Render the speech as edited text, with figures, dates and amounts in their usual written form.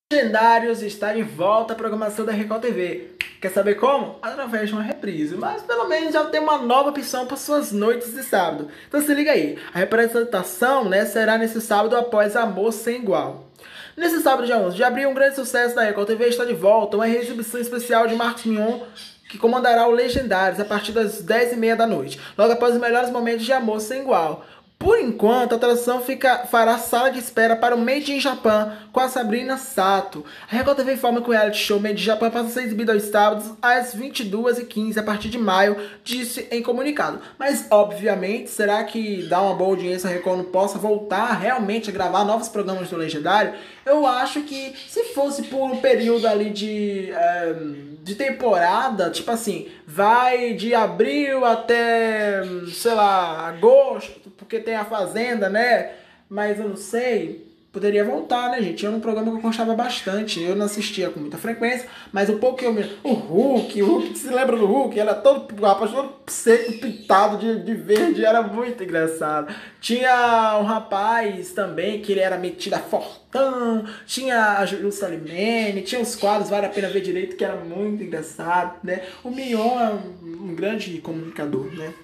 Legendários está de volta à programação da Record TV. Quer saber como? Através de uma reprise, mas pelo menos já tem uma nova opção para suas noites de sábado. Então se liga aí, a representação será nesse sábado após Amor Sem Igual. Nesse sábado, dia 11 de abril, um grande sucesso da Record TV está de volta, uma exibição especial de Marcos Mion, que comandará o Legendários a partir das 10h30 da noite, logo após os melhores momentos de Amor Sem Igual. Por enquanto, a atração fará sala de espera para o Made in Japan com a Sabrina Sato. A Record TV informa que o reality show Made in Japan passa a ser exibido aos sábados às 22h15 a partir de maio, disse em comunicado. Mas, obviamente, será que dá uma boa audiência a Record não possa voltar realmente a gravar novos programas do Legendário? Eu acho que se fosse por um período ali de temporada, tipo assim, vai de abril até, sei lá, agosto, porque tem a Fazenda, né? Mas eu não sei, poderia voltar, né, gente? Era um programa que eu gostava bastante, eu não assistia com muita frequência, mas um pouco que eu me... O Hulk, se lembra do Hulk? Era todo, rapaz, todo seco, pintado de verde, era muito engraçado. Tinha um rapaz também, que ele era metido a fortão, tinha a Juliana Salimene, tinha os quadros, vale a pena ver direito, que era muito engraçado, né? O Mion é um grande comunicador, né?